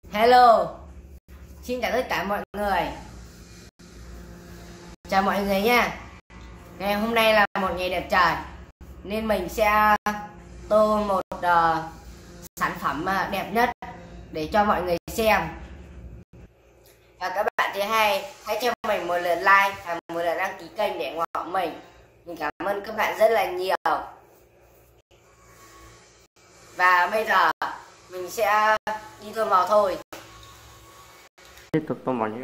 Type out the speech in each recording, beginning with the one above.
Hello, xin chào tất cả mọi người. Chào mọi người nha. Ngày hôm nay là một ngày đẹp trời nên mình sẽ tô một sản phẩm đẹp nhất để cho mọi người xem. Và các bạn thấy hay, hãy cho mình một lượt like và một lượt đăng ký kênh để ủng hộ mình. Mình cảm ơn các bạn rất là nhiều. Và bây giờ mình sẽ đi tô màu thôi. Tiếp tục tô màu nhé.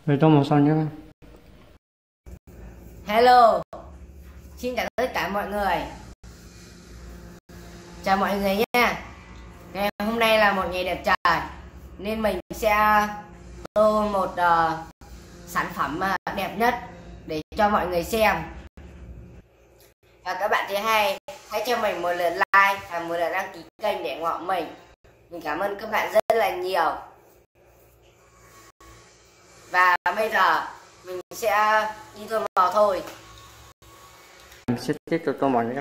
Về tô màu son nhé. Hello, xin chào tất cả mọi người. Chào mọi người nha. Ngày hôm nay là một ngày đẹp trời nên mình sẽ tô một sản phẩm đẹp nhất để cho mọi người xem. Và các bạn thấy hay, hãy cho mình một lượt like và một lượt đăng ký kênh để ủng hộ mình. Mình cảm ơn các bạn rất là nhiều. Và bây giờ mình sẽ đi tô màu thôi. Mình sẽ tiếp tục tô màu nhé.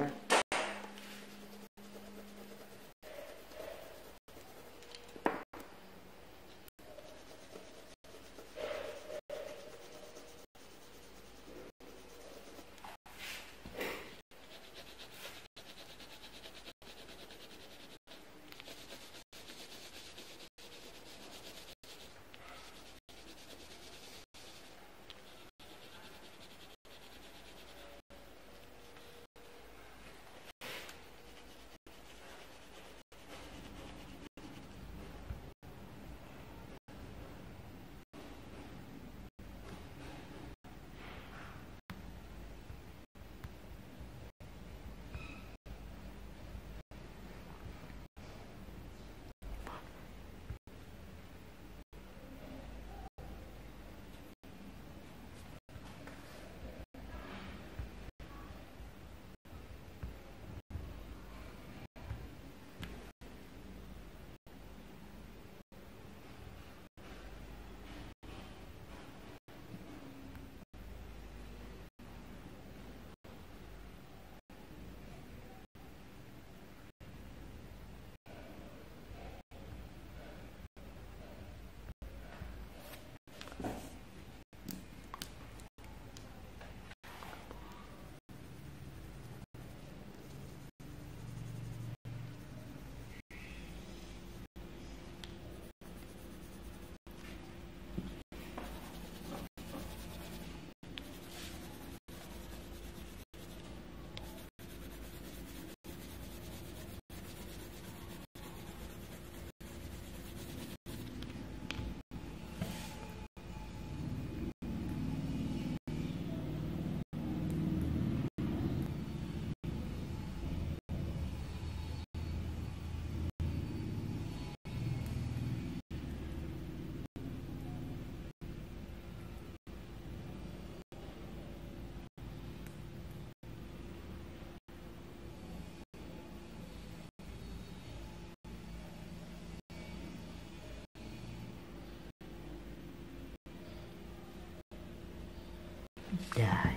Trời.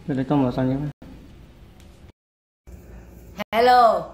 Để tôi mở sao nhé. Hello,